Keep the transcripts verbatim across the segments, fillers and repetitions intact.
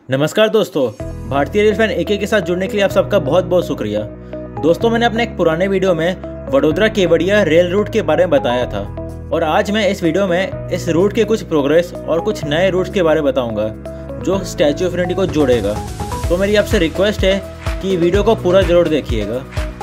नमस्कार दोस्तों, भारतीय रेल फैन एके के साथ जुड़ने के लिए आप सबका बहुत बहुत शुक्रिया। दोस्तों, मैंने अपने एक पुराने वीडियो में वडोदरा केवड़िया रेल रूट के बारे में बताया था और आज मैं इस वीडियो में इस रूट के कुछ प्रोग्रेस और कुछ नए रूट्स के बारे में बताऊंगा जो स्टैच्यू ऑफ यूनिटी को जोड़ेगा। तो मेरी आपसे रिक्वेस्ट है कि वीडियो को पूरा जरूर देखिएगा।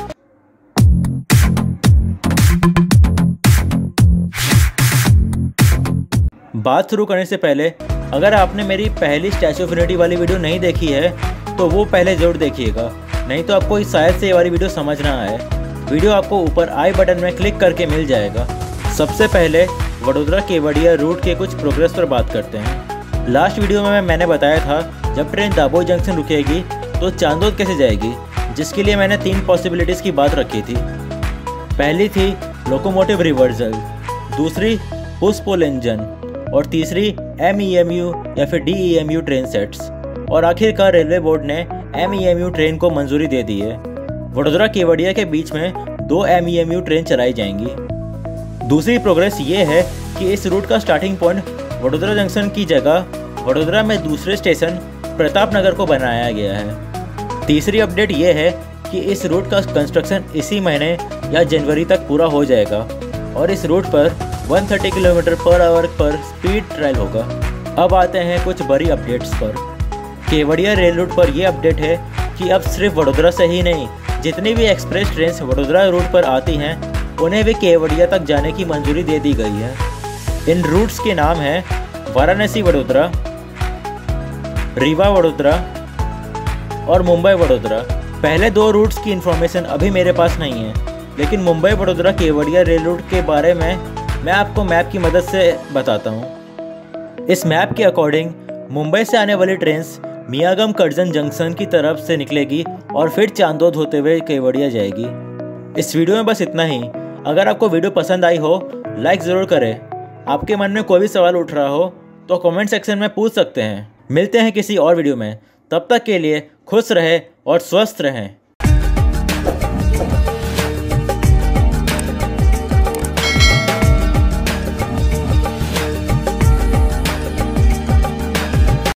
बात शुरू करने से पहले अगर आपने मेरी पहली स्टैच्यू ऑफ यूनिटी वाली वीडियो नहीं देखी है तो वो पहले ज़रूर देखिएगा, नहीं तो आपको शायद से ये वाली वीडियो समझ ना आए। वीडियो आपको ऊपर आई बटन में क्लिक करके मिल जाएगा। सबसे पहले वडोदरा केवड़िया रूट के कुछ प्रोग्रेस पर बात करते हैं। लास्ट वीडियो में मैंने बताया था जब ट्रेन दाबोई जंक्शन रुकेगी तो चांदोद कैसे जाएगी, जिसके लिए मैंने तीन पॉसिबिलिटीज़ की बात रखी थी। पहली थी लोकोमोटिव रिवर्सल, दूसरी पुश पुल इंजन और तीसरी एम ई एम यू या फिर D E M U train sets. और आखिरकार रेलवे बोर्ड ने M E M U train को मंजूरी दे दी है। वडोदरा केवड़िया के बीच में दो M E M U train चलाई जाएंगी। दूसरी प्रोग्रेस ये है कि इस रूट का स्टार्टिंग पॉइंट वडोदरा जंक्शन की जगह वडोदरा में दूसरे स्टेशन प्रताप नगर को बनाया गया है। तीसरी अपडेट ये है कि इस रूट का कंस्ट्रक्शन इसी महीने या जनवरी तक पूरा हो जाएगा और इस रूट पर एक सौ तीस किलोमीटर पर आवर पर स्पीड ट्रायल होगा। अब आते हैं कुछ बड़ी अपडेट्स पर। केवड़िया रेल रूट पर यह अपडेट है कि अब सिर्फ वडोदरा से ही नहीं, जितनी भी एक्सप्रेस ट्रेन वडोदरा रूट पर आती हैं उन्हें भी केवड़िया तक जाने की मंजूरी दे दी गई है। इन रूट्स के नाम हैं वाराणसी वडोदरा, रीवा वडोदरा और मुंबई वडोदरा। पहले दो रूट्स की इन्फॉर्मेशन अभी मेरे पास नहीं है, लेकिन मुंबई वडोदरा केवड़िया रेल रूट के बारे में मैं आपको मैप की मदद से बताता हूँ। इस मैप के अकॉर्डिंग मुंबई से आने वाली ट्रेन्स मियागम कर्जन जंक्शन की तरफ से निकलेगी और फिर चांदोद होते हुए केवड़िया जाएगी। इस वीडियो में बस इतना ही। अगर आपको वीडियो पसंद आई हो लाइक ज़रूर करें। आपके मन में कोई भी सवाल उठ रहा हो तो कमेंट सेक्शन में पूछ सकते हैं। मिलते हैं किसी और वीडियो में, तब तक के लिए खुश रहें और स्वस्थ रहें।